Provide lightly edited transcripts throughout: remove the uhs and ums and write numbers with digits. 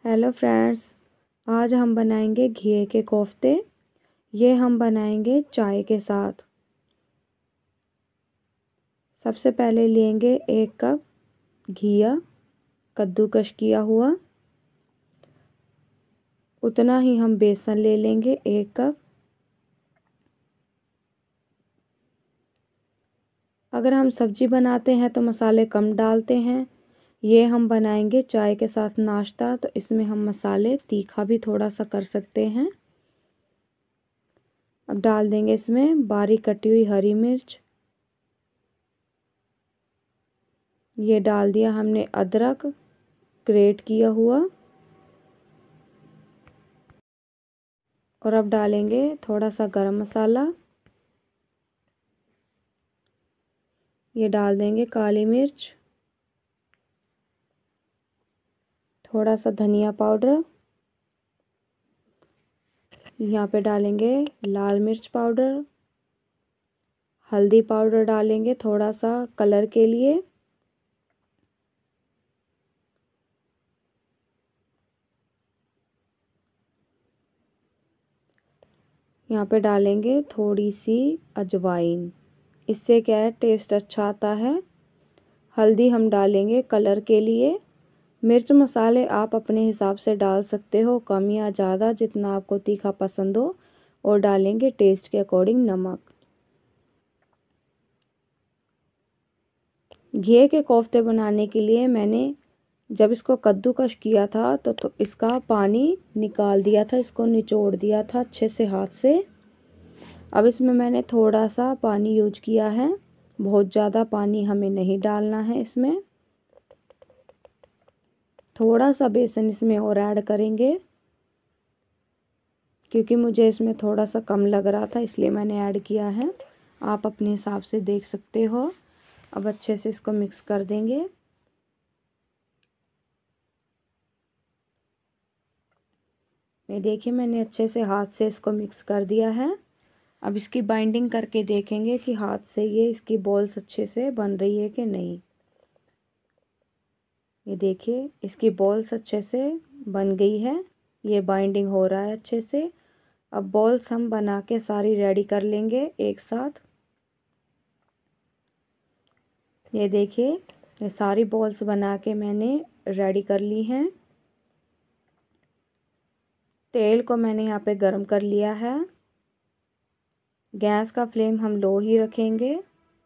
Hello friends, आज हम बनाएंगे घिए के कोफ्ते। ये हम बनाएंगे चाय के साथ। सबसे पहले लेंगे 1 कप घिया कद्दूकस किया हुआ। उतना ही हम बेसन ले लेंगे 1 कप। अगर हम सब्जी बनाते हैं तो मसाले कम डालते हैं। ये हम बनाएंगे चाय के साथ नाश्ता, तो इसमें हम मसाले तीखा भी थोड़ा सा कर सकते हैं। अब डाल देंगे इसमें बारीक कटी हुई हरी मिर्च। ये डाल दिया हमने अदरक ग्रेट किया हुआ। और अब डालेंगे थोड़ा सा गरम मसाला। ये डाल देंगे काली मिर्च, थोड़ा सा धनिया पाउडर। यहाँ पे डालेंगे लाल मिर्च पाउडर। हल्दी पाउडर डालेंगे थोड़ा सा कलर के लिए। यहाँ पे डालेंगे थोड़ी सी अजवाइन, इससे क्या है टेस्ट अच्छा आता है। हल्दी हम डालेंगे कलर के लिए। मिर्च मसाले आप अपने हिसाब से डाल सकते हो, कम या ज़्यादा, जितना आपको तीखा पसंद हो। और डालेंगे टेस्ट के अकॉर्डिंग नमक। घिए के कोफ्ते बनाने के लिए मैंने जब इसको कद्दूकस किया था तो इसका पानी निकाल दिया था, इसको निचोड़ दिया था अच्छे से हाथ से। अब इसमें मैंने थोड़ा सा पानी यूज किया है, बहुत ज़्यादा पानी हमें नहीं डालना है इसमें। थोड़ा सा बेसन इसमें और ऐड करेंगे, क्योंकि मुझे इसमें थोड़ा सा कम लग रहा था, इसलिए मैंने ऐड किया है। आप अपने हिसाब से देख सकते हो। अब अच्छे से इसको मिक्स कर देंगे। ये देखिए मैंने अच्छे से हाथ से इसको मिक्स कर दिया है। अब इसकी बाइंडिंग करके देखेंगे कि हाथ से ये इसकी बॉल्स अच्छे से बन रही है कि नहीं। ये देखिए इसकी बॉल्स अच्छे से बन गई है, ये बाइंडिंग हो रहा है अच्छे से। अब बॉल्स हम बना के सारी रेडी कर लेंगे एक साथ। ये देखिए ये सारी बॉल्स बना के मैंने रेडी कर ली हैं। तेल को मैंने यहाँ पे गरम कर लिया है। गैस का फ्लेम हम लो ही रखेंगे।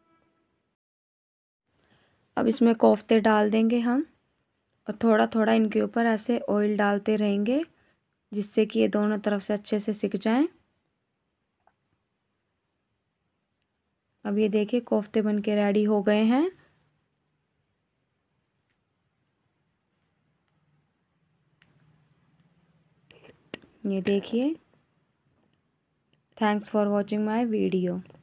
अब इसमें कोफ्ते डाल देंगे हम, और थोड़ा थोड़ा इनके ऊपर ऐसे ऑयल डालते रहेंगे, जिससे कि ये दोनों तरफ से अच्छे से सिक जाएं। अब ये देखिए कोफ्ते बनके रेडी हो गए हैं। ये देखिए। Thanks for watching my video.